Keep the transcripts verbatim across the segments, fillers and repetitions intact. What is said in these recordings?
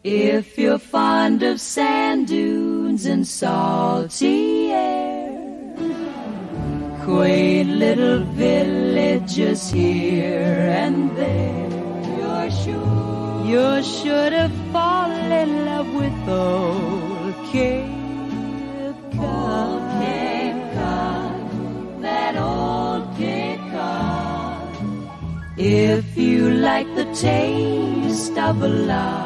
If you're fond of sand dunes and salty air, quaint little villages here and there, you're sure, you're sure to fall in love with old Cape Cod. Old Cape Cod, that old Cape Cod. If you like the taste of a lobster.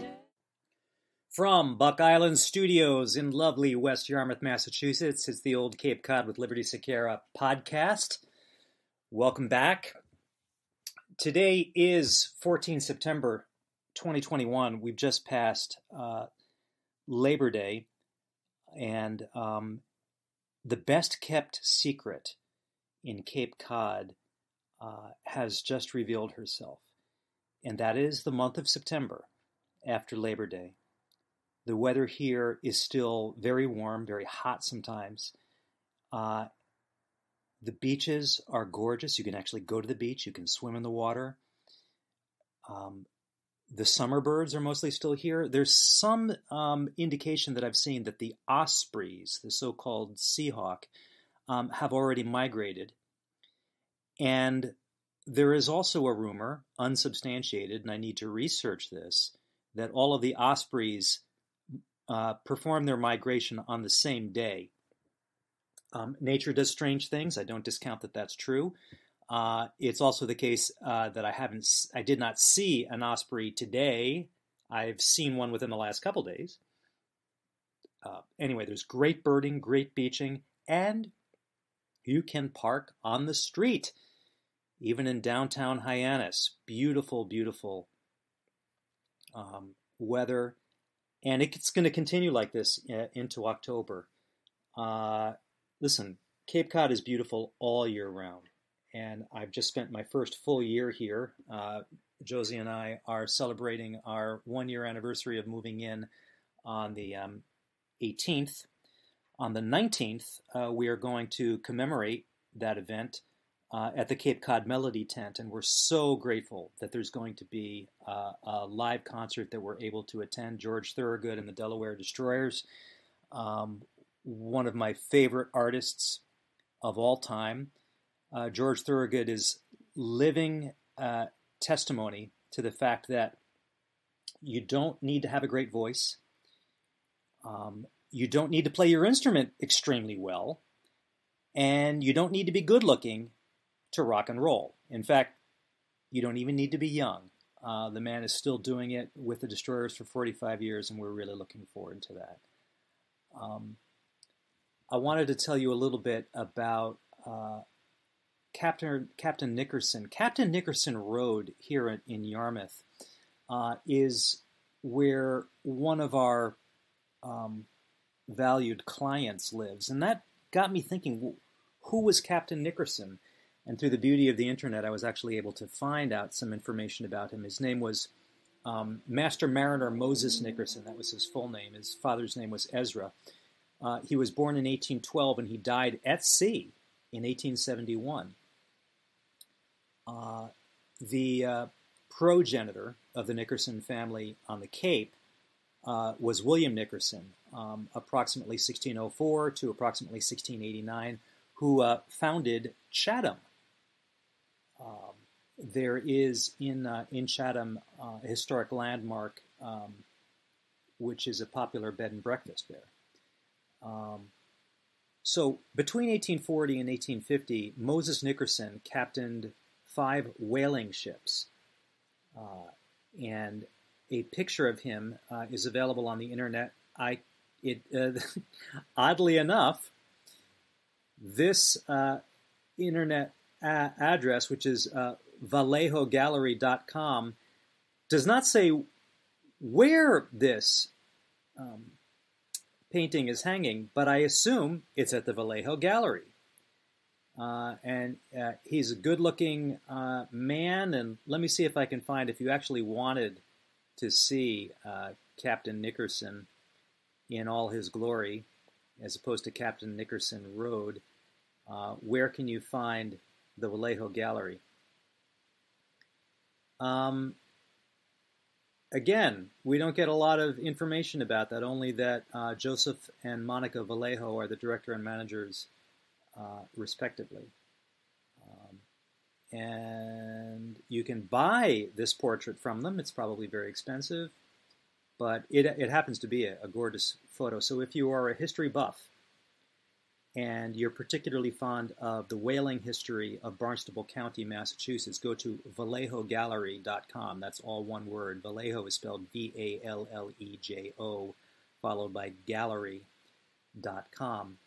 From Buck Island Studios in lovely West Yarmouth, Massachusetts, it's the Old Cape Cod with Liberty Sequeira podcast. Welcome back. Today is the fourteenth of September, twenty twenty-one. We've just passed uh, Labor Day, and um, the best kept secret in Cape Cod uh, has just revealed herself, and that is the month of September after Labor Day. The weather here is still very warm, very hot sometimes. Uh, the beaches are gorgeous. You can actually go to the beach. You can swim in the water. Um, the summer birds are mostly still here. There's some um, indication that I've seen that the ospreys, the so-called seahawk, um, have already migrated. And there is also a rumor, unsubstantiated, and I need to research this, that all of the ospreys Uh, perform their migration on the same day. Um, nature does strange things. I don't discount that that's true. Uh, it's also the case uh, that I haven't, I did not see an osprey today. I've seen one within the last couple days. Uh, anyway, there's great birding, great beaching, and you can park on the street, even in downtown Hyannis. Beautiful, beautiful um, weather. And it's going to continue like this uh, into October. Uh, listen, Cape Cod is beautiful all year round. And I've just spent my first full year here. Uh, Josie and I are celebrating our one-year anniversary of moving in on the um, eighteenth. On the nineteenth, uh, we are going to commemorate that event uh, at the Cape Cod Melody Tent. And we're so grateful that there's going to be uh, a live concert that we're able to attend. George Thorogood and the Delaware Destroyers, um, one of my favorite artists of all time. Uh, George Thorogood is living uh, testimony to the fact that you don't need to have a great voice. Um, you don't need to play your instrument extremely well. And you don't need to be good looking to rock and roll. In fact, you don't even need to be young. Uh, the man is still doing it with the Destroyers for forty-five years, and we're really looking forward to that. Um, I wanted to tell you a little bit about uh, Captain Captain Nickerson. Captain Nickerson Road here in, in Yarmouth uh, is where one of our um, valued clients lives, and that got me thinking, who was Captain Nickerson? And through the beauty of the internet, I was actually able to find out some information about him. His name was um, Master Mariner Moses Nickerson. That was his full name. His father's name was Ezra. Uh, he was born in eighteen twelve, and he died at sea in eighteen seventy-one. Uh, the uh, progenitor of the Nickerson family on the Cape uh, was William Nickerson, um, approximately sixteen oh four to approximately sixteen eighty-nine, who uh, founded Chatham. Um, there is in uh, in Chatham uh, a historic landmark, um, which is a popular bed and breakfast there. Um, so between eighteen forty and eighteen fifty, Moses Nickerson captained five whaling ships, uh, and a picture of him uh, is available on the internet. I it uh, oddly enough, this uh, internet a address, which is uh, vallejo gallery dot com, does not say where this um, painting is hanging, but I assume it's at the Vallejo Gallery. Uh, and uh, he's a good-looking uh, man, and let me see if I can find, if you actually wanted to see uh, Captain Nickerson in all his glory, as opposed to Captain Nickerson Road, uh, where can you find the Vallejo Gallery? Um, again, we don't get a lot of information about that, only that uh, Joseph and Monica Vallejo are the director and managers, uh, respectively. Um, and you can buy this portrait from them. It's probably very expensive, but it, it happens to be a, a gorgeous photo. So if you are a history buff and you're particularly fond of the whaling history of Barnstable County, Massachusetts, go to vallejo gallery dot com. That's all one word. Vallejo is spelled V A L L E J O, followed by gallery dot com.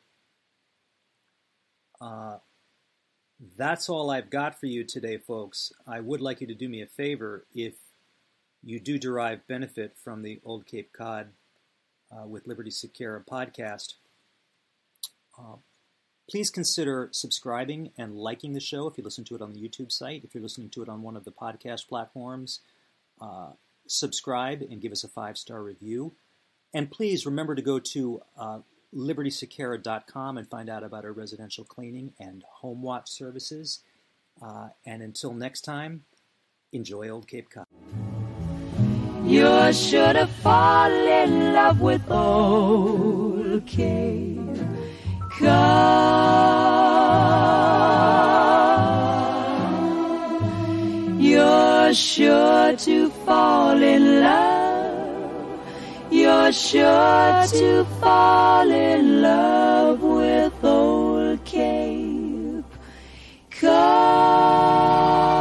Uh, that's all I've got for you today, folks. I would like you to do me a favor. If you do derive benefit from the Old Cape Cod uh, with Liberty Siqueira podcast, uh, please consider subscribing and liking the show if you listen to it on the YouTube site. If you're listening to it on one of the podcast platforms, uh, subscribe and give us a five-star review. And please remember to go to uh, liberty siqueira dot com and find out about our residential cleaning and home watch services. Uh, and until next time, enjoy Old Cape Cod. You're sure to fall in love with Old Cape Cod. You're sure to fall in love. You're sure to fall in love with Old Cape Cod.